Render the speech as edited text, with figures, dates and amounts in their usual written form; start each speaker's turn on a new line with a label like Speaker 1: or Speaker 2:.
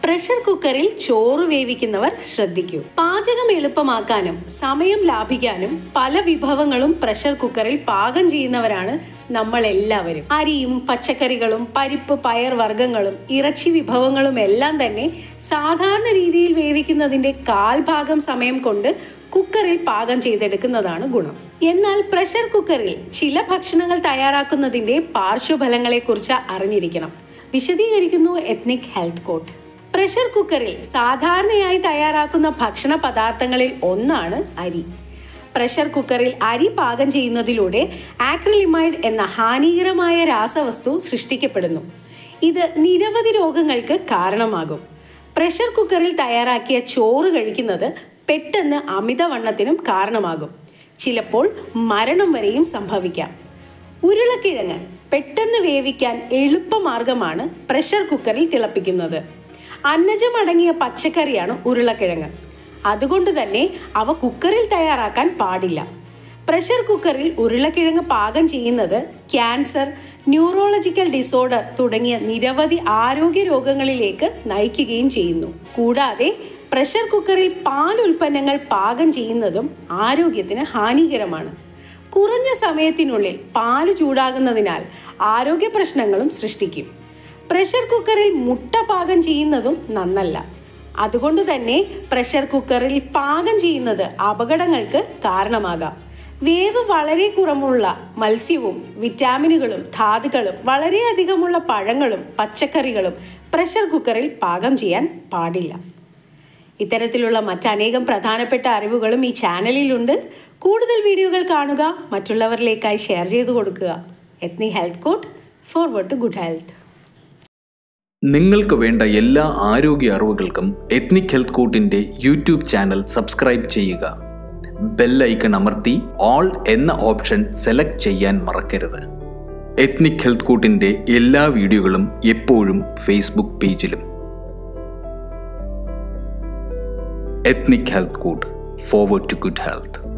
Speaker 1: Pressure കുക്കറിൽ ചോറ് വേവിക്കുന്നവർ ശ്രദ്ധിക്കൂ. പാചകം എളുപ്പമാക്കാനും സമയം ലാഭിക്കാനും പല വിഭവങ്ങളും പ്രഷർ കുക്കറിൽ പാകം ചെയ്യുന്നവരാണ് നമ്മൾ എല്ലാവരും. അരിയും പച്ചക്കറികളും പരിപ്പ് പയർ വർഗ്ഗങ്ങളും ഇറച്ചി വിഭവങ്ങളും എല്ലാം തന്നെ സാധാരണ രീതിയിൽ വേവിക്കുന്നതിന്റെ 1/4 സമയം കൊണ്ട് കുക്കറിൽ പാകം ചെയ്തെടുക്കുന്നതാണ് ഗുണം. എന്നാൽ പ്രഷർ കുക്കറിൽ ചില ഭക്ഷണങ്ങൾ തയ്യാറാക്കുന്നതിന്റെ പാർശ്വഫലങ്ങളെ കുറിച്ച് അറിഞ്ഞിരിക്കണം. വിശദീകരിക്കുന്നു എത്നിക് ഹെൽത്ത് കോട്ട്. പ്രഷർ കുക്കറിൽ സാധാരണയായി തയ്യാറാക്കുന്ന ഭക്ഷണ പദാർത്ഥങ്ങളിൽ ഒന്നാണ് അരി. പ്രഷർ കുക്കറിൽ അരി പാകം ചെയ്യുന്നതിലൂടെ ആക്രിലിമൈഡ് എന്ന ഹാനികരമായ രാസവസ്തു സൃഷ്ടിക്കപ്പെടുന്നു. ഇത് നിരവധി രോഗങ്ങൾക്ക് കാരണമാകും. പ്രഷർ കുക്കറിൽ തയ്യാറാക്കിയ ചോറ് കഴിക്കുന്നത് പെട്ടെന്ന് അമിതവണ്ണത്തിനും കാരണമാകും. ചിലപ്പോൾ മരണം വരെയും സംഭവിക്കാം. ഉരുളക്കിഴങ്ങ് പെട്ടെന്ന് വേവിക്കാൻ എളുപ്പമാർഗമാണ് പ്രഷർ കുക്കറിൽ തിളപ്പിക്കുന്നത്. അന്നജം അടങ്ങിയ പച്ചക്കറിയാണ് ഉരുളക്കിഴങ്ങ്. അതുകൊണ്ട് തന്നെ അവ കുക്കറിൽ തയ്യാറാക്കാൻ പാടില്ല. പ്രഷർ കുക്കറിൽ ഉരുളക്കിഴങ്ങ് പാകം ചെയ്യുന്നത് ക്യാൻസർ, ന്യൂറോളജിക്കൽ ഡിസോർഡർ തുടങ്ങിയ നിരവധി ആരോഗ്യ രോഗങ്ങളിലേക്ക് നയിക്കുകയും ചെയ്യുന്നു. കൂടാതെ പ്രഷർ കുക്കറിൽ പാൽ ഉൽപ്പന്നങ്ങൾ പാകം ചെയ്യുന്നതും ആരോഗ്യത്തിന് ഹാനികരമാണ്. കുറഞ്ഞ സമയത്തിനുള്ളിൽ പാല് ചൂടാകുന്നതിനാൽ ആരോഗ്യ പ്രശ്നങ്ങളും സൃഷ്ടിക്കും. പ്രഷർ കുക്കറിൽ മുട്ട പാകം ചെയ്യുന്നതും നന്നല്ല. അതുകൊണ്ട് തന്നെ പ്രഷർ കുക്കറിൽ പാകം ചെയ്യുന്നത് അപകടങ്ങൾക്ക് കാരണമാകാം. വേവ് വളരെ കുറവുള്ള മത്സ്യവും വിറ്റാമിനുകളും ധാതുക്കളും വളരെയധികമുള്ള പഴങ്ങളും പച്ചക്കറികളും പ്രഷർ കുക്കറിൽ പാകം ചെയ്യാൻ പാടില്ല. ഇത്തരത്തിലുള്ള മറ്റനേകം പ്രധാനപ്പെട്ട അറിവുകളും ഈ ചാനലിലുണ്ട്. കൂടുതൽ വീഡിയോകൾ കാണുക, മറ്റുള്ളവരിലേക്കായി ഷെയർ ചെയ്തു കൊടുക്കുക. Ethnic health court, forward to good health.
Speaker 2: നിങ്ങൾക്ക് വേണ്ട എല്ലാ ആരോഗ്യ അറിവുകൾക്കും എത്നിക് ഹെൽത്ത് കോട്ടിൻ്റെ യൂട്യൂബ് ചാനൽ സബ്സ്ക്രൈബ് ചെയ്യുക. ബെൽ ഐക്കൺ അമർത്തി ഓൾ എന്ന ഓപ്ഷൻ സെലക്ട് ചെയ്യാൻ മറക്കരുത്. എത്നിക് ഹെൽത്ത് കോട്ടിൻ്റെ എല്ലാ വീഡിയോകളും എപ്പോഴും ഫേസ്ബുക്ക് പേജിലും. Ethnic health court, forward to good health.